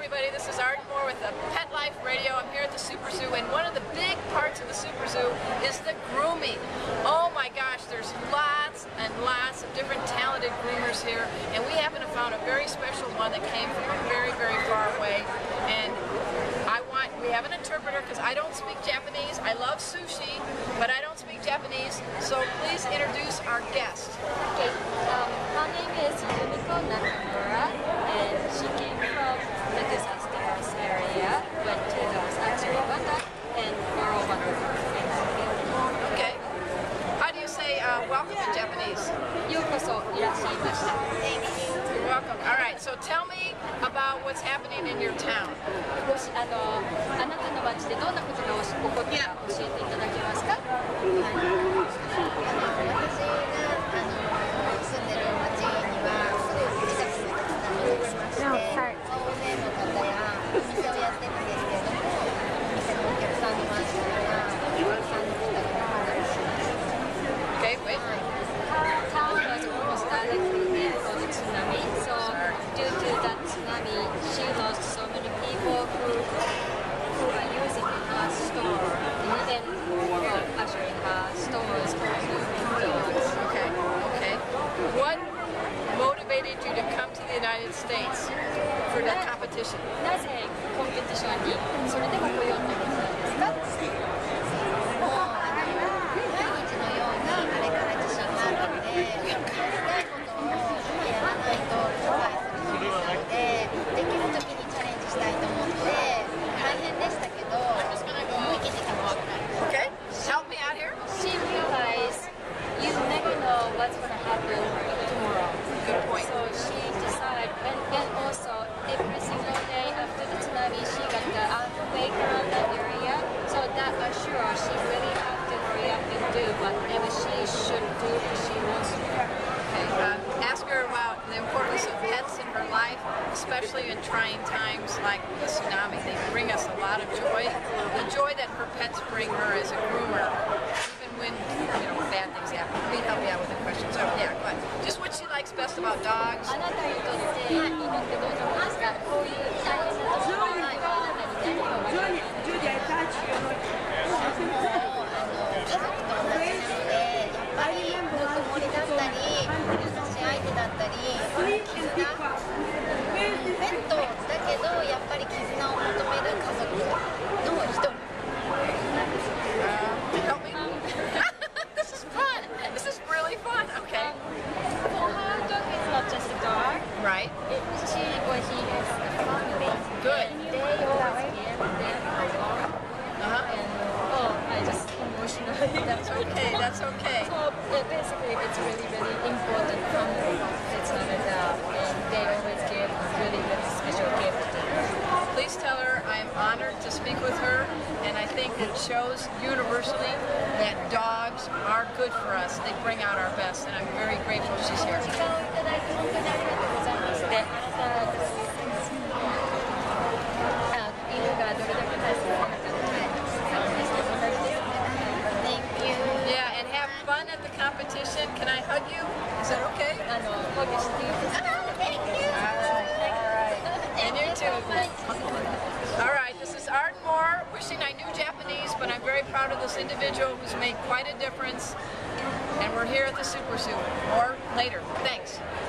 everybody, this is Arden with the Pet Life Radio. I'm here at the SuperZoo, and one of the big parts of the SuperZoo is the grooming. Oh my gosh, there's lots and lots of different talented groomers here, and we happen to found a very special one that came from a very, very far away. And we have an interpreter because I don't speak Japanese. I love sushi, but I don't speak Japanese, so please introduce our guest. Okay, her name is Yumiko Nakamura, and she came from the disastrous area, went to Rwanda and Rwanda. Okay. How do you say welcome in Japanese? Yokoso irashaimashita. Thank you. You're welcome. All right, so tell me about what's happening in your town. あなたの町でどんなことが起こったか教えていただけますか？ Okay, wait. Her town was almost directly hit by the tsunami, so due to that tsunami, she lost so many people who are using her store, and actually her store is closed. Okay, okay. What motivated you to come to the United States for the competition? なぜコンペティションにそれでも来ようと思ったんですか？ Okay, help me out here. She realized you never know what's going to happen tomorrow. Good point. So she decided, and also every single day after the tsunami, she got the earthquake around that area. So that assures she really have to hurry up and do whatever she should do if she wants to. Okay, ask her about the importance of pets in her life, especially in trying times like the tsunami. They bring us a lot of joy. The joy that her pets bring her as a groomer, even when bad things happen. Let me help you out with the question. So yeah, go ahead. Just what she likes best about dogs. あなたにとって犬ってどんなものですか？こういう大変な時は何があなたに何が分かる？ Help me. This is fun. This is really fun. Okay. For her, dog is not just a dog. Right. She or he is a family. Good. And they always give them a dog. And I just emotional. That's okay. That's okay. So basically, it's really, really important family. It's not a dog, and they always give really, really special gift to her. Please tell her I'm honored to speak with her, and I think it shows universally that dogs are good for us. They bring out our best, and I'm very grateful she's here. 時間をいただいて本当にありがとうございまして、あなた犬がどれだけ大切なのか説明していただいて。Thank you. Yeah, and have fun at the competition. Can I hug you? Is that okay? 保護していただいて。 Thank you. All right. And you too. All right, this is Arden wishing I knew Japanese, but I'm very proud of this individual who's made quite a difference. And we're here at the SuperZoo. More later. Thanks.